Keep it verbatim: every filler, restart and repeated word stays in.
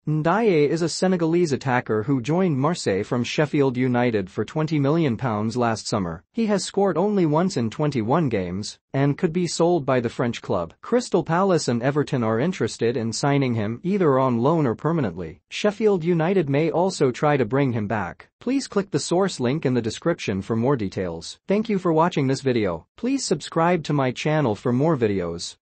Ndiaye is a Senegalese attacker who joined Marseille from Sheffield United for twenty million pounds last summer. He has scored only once in twenty-one games and could be sold by the French club. Crystal Palace and Everton are interested in signing him either on loan or permanently. Sheffield United may also try to bring him back. Please click the source link in the description for more details. Thank you for watching this video. Please subscribe to my channel for more videos.